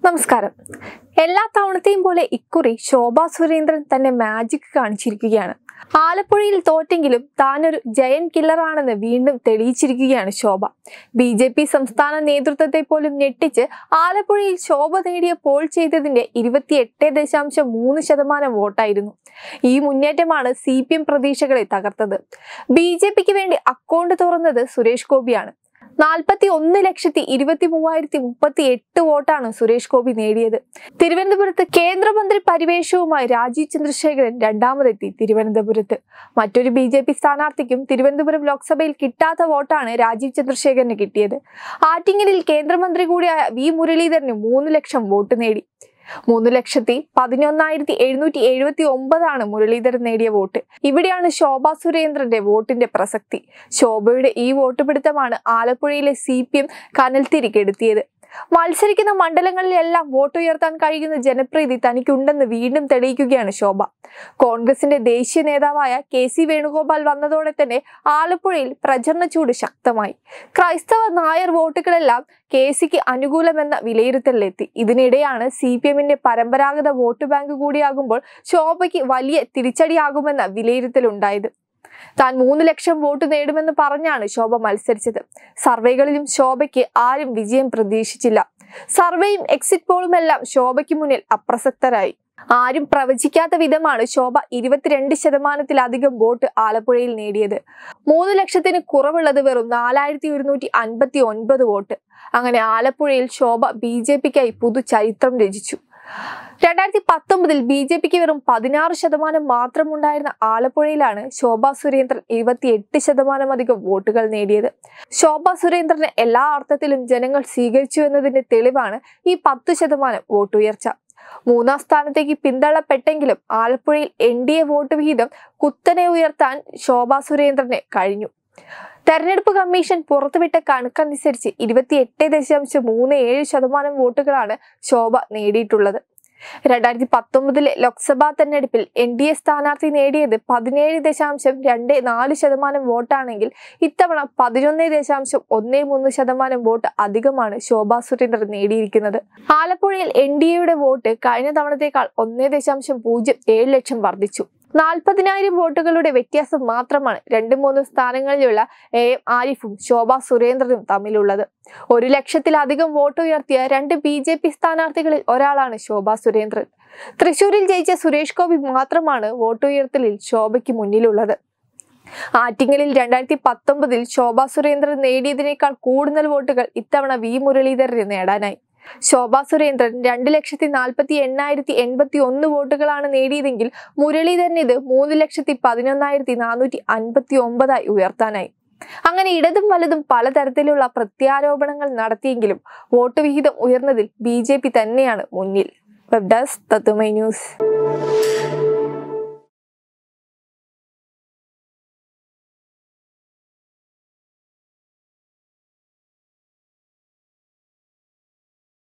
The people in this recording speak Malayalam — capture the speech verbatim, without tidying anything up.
നമസ്കാരം. എല്ലാ തവണത്തെയും പോലെ ഇക്കുറി ശോഭാ സുരേന്ദ്രൻ തന്നെ മാജിക് കാണിച്ചിരിക്കുകയാണ്. ആലപ്പുഴയിൽ തോറ്റെങ്കിലും താനൊരു ജയൻ കില്ലറാണെന്ന് വീണ്ടും തെളിയിച്ചിരിക്കുകയാണ് ശോഭ. ബി ജെ പി സംസ്ഥാന നേതൃത്വത്തെ പോലും ഞെട്ടിച്ച് ആലപ്പുഴയിൽ ശോഭ നേടിയ പോൾ ചെയ്തതിന്റെ ഇരുപത്തിയെട്ട് ദശാംശം മൂന്ന് ശതമാനം വോട്ടായിരുന്നു. ഈ മുന്നേറ്റമാണ് സി പി എം പ്രതീക്ഷകളെ തകർത്തത്. ബി ജെ പിക്ക് വേണ്ടി അക്കൗണ്ട് തുറന്നത് സുരേഷ് ഗോപിയാണ്. നാൽപ്പത്തി ഒന്ന് ലക്ഷത്തി ഇരുപത്തി മൂവായിരത്തി മുപ്പത്തി എട്ട് വോട്ടാണ് സുരേഷ് ഗോപി നേടിയത്. തിരുവനന്തപുരത്ത് കേന്ദ്രമന്ത്രി പരിവേഷവുമായി രാജീവ് ചന്ദ്രശേഖരൻ രണ്ടാമതെത്തി. തിരുവനന്തപുരത്ത് മറ്റൊരു ബി ജെ പി സ്ഥാനാർത്ഥിക്കും തിരുവനന്തപുരം ലോക്സഭയിൽ കിട്ടാത്ത വോട്ടാണ് രാജീവ് ചന്ദ്രശേഖരന് കിട്ടിയത്. ആറ്റിങ്ങലിൽ കേന്ദ്രമന്ത്രി കൂടിയായ വി മുരളീധരന് മൂന്ന് ലക്ഷം വോട്ട് നേടി. മൂന്ന് ലക്ഷത്തി പതിനൊന്നായിരത്തി എഴുന്നൂറ്റി എഴുപത്തി ഒമ്പതാണ് മുരളീധരൻ നേടിയ വോട്ട്. ഇവിടെയാണ് ശോഭാ സുരേന്ദ്രന്റെ വോട്ടിന്റെ പ്രസക്തി. ശോഭയുടെ ഈ വോട്ട് പിടുത്തമാണ് ആലപ്പുഴയിലെ സി പി എം കനൽത്തിരി കെടുത്തിയത്. മത്സരിക്കുന്ന മണ്ഡലങ്ങളിലെല്ലാം വോട്ടുയർത്താൻ കഴിയുന്ന ജനപ്രീതി തനിക്കുണ്ടെന്ന് വീണ്ടും തെളിയിക്കുകയാണ് ശോഭ. കോൺഗ്രസിന്റെ ദേശീയ നേതാവായ കെ സി വേണുഗോപാൽ വന്നതോടെ തന്നെ ആലപ്പുഴയിൽ പ്രചരണ ചൂട് ശക്തമായി. ക്രൈസ്തവ നായർ വോട്ടുകളെല്ലാം കെ സിക്ക് അനുകൂലമെന്ന വിലയിരുത്തലിലെത്തി. ഇതിനിടെയാണ് സി പി എമ്മിന്റെ പരമ്പരാഗത വോട്ട് ബാങ്ക് കൂടിയാകുമ്പോൾ ശോഭയ്ക്ക് വലിയ തിരിച്ചടിയാകുമെന്ന വിലയിരുത്തലുണ്ടായത്. താൻ മൂന്ന് ലക്ഷം വോട്ട് നേടുമെന്ന് പറഞ്ഞാണ് ശോഭ മത്സരിച്ചത്. സർവേകളിലും ശോഭയ്ക്ക് ആരും വിജയം പ്രതീക്ഷിച്ചില്ല. സർവേയും എക്സിറ്റ് പോളുമെല്ലാം ശോഭയ്ക്ക് മുന്നിൽ അപ്രസക്തരായി. ആരും പ്രവചിക്കാത്ത വിധമാണ് ശോഭ ഇരുപത്തിരണ്ട് ശതമാനത്തിലധികം വോട്ട് ആലപ്പുഴയിൽ നേടിയത്. മൂന്ന് ലക്ഷത്തിന് കുറവുള്ളത് വെറും നാലായിരത്തി ഒരുന്നൂറ്റി അൻപത്തി ഒൻപത് വോട്ട്. അങ്ങനെ ആലപ്പുഴയിൽ ശോഭ ബി ജെ പിക്കായി പുതു ചരിത്രം രചിച്ചു. രണ്ടായിരത്തി പത്തൊമ്പതിൽ ബി ജെ പിക്ക് വെറും പതിനാറ് ശതമാനം മാത്രമുണ്ടായിരുന്ന ആലപ്പുഴയിലാണ് ശോഭാ സുരേന്ദ്രൻ ഇരുപത്തി എട്ട് ശതമാനം അധികം വോട്ടുകൾ നേടിയത്. ശോഭാ സുരേന്ദ്രനെ എല്ലാ അർത്ഥത്തിലും ജനങ്ങൾ സ്വീകരിച്ചു എന്നതിന്റെ തെളിവാണ് ഈ പത്ത് ശതമാനം വോട്ടുയർച്ച. മൂന്നാം സ്ഥാനത്തേക്ക് പിന്തള്ളപ്പെട്ടെങ്കിലും ആലപ്പുഴയിൽ എൻ ഡി എ വോട്ട് വിഹിതം കുത്തനെ ഉയർത്താൻ ശോഭാ സുരേന്ദ്രന് കഴിഞ്ഞു. തെരഞ്ഞെടുപ്പ് കമ്മീഷൻ പുറത്തുവിട്ട കണക്കനുസരിച്ച് ഇരുപത്തി എട്ട് ദശാംശം മൂന്ന് ഏഴ് ശതമാനം വോട്ടുകളാണ് ശോഭ നേടിയിട്ടുള്ളത്. രണ്ടായിരത്തി പത്തൊമ്പതിലെ ലോക്സഭാ തെരഞ്ഞെടുപ്പിൽ എൻ ഡി എ സ്ഥാനാർത്ഥി നേടിയത് പതിനേഴ് ദശാംശം രണ്ട് നാല് ശതമാനം വോട്ടാണെങ്കിൽ ഇത്തവണ പതിനൊന്ന് ദശാംശം ഒന്ന് മൂന്ന് ശതമാനം വോട്ട് അധികമാണ് ശോഭാ സുരേന്ദ്രൻ നേടിയിരിക്കുന്നത്. ആലപ്പുഴയിൽ എൻ ഡി എയുടെ വോട്ട് കഴിഞ്ഞ തവണത്തേക്കാൾ ഒന്ന് ദശാംശം പൂജ്യം ഏഴ് ലക്ഷം വർദ്ധിച്ചു. നാൽപ്പതിനായിരം വോട്ടുകളുടെ വ്യത്യാസം മാത്രമാണ് രണ്ട് മൂന്ന് സ്ഥാനങ്ങളിലുള്ള എ എം ആരിഫും ശോഭാ സുരേന്ദ്രനും തമ്മിലുള്ളത്. ഒരു ലക്ഷത്തിലധികം വോട്ട് ഉയർത്തിയ രണ്ട് ബി ജെ പി സ്ഥാനാർത്ഥികളിൽ ഒരാളാണ് ശോഭാ സുരേന്ദ്രൻ. തൃശൂരിൽ ജയിച്ച സുരേഷ് ഗോപി മാത്രമാണ് വോട്ടുയർത്തലിൽ ശോഭയ്ക്ക് മുന്നിലുള്ളത്. ആറ്റിങ്ങലിൽ രണ്ടായിരത്തി പത്തൊമ്പതിൽ ശോഭാ സുരേന്ദ്രൻ നേടിയതിനേക്കാൾ കൂടുതൽ വോട്ടുകൾ ഇത്തവണ വി മുരളീധരന് നേടാനായി. ശോഭാ സുരേന്ദ്രൻ രണ്ട് ലക്ഷത്തി നാൽപ്പത്തി എണ്ണായിരത്തി എൺപത്തി ഒന്ന് വോട്ടുകളാണ് നേടിയതെങ്കിൽ മുരളീധരൻ ഇത് മൂന്ന് ലക്ഷത്തി പതിനൊന്നായിരത്തി നാനൂറ്റി അൻപത്തി ഒമ്പതായി ഉയർത്താനായി. അങ്ങനെ ഇടതും വലതും പലതരത്തിലുള്ള പ്രത്യാരോപണങ്ങൾ നടത്തിയെങ്കിലും വോട്ട് വിഹിതം ഉയർന്നതിൽ ബി ജെ പി തന്നെയാണ് മുന്നിൽ. വെബ് ഡെസ്ക് തത്തുമൈ ന്യൂസ്.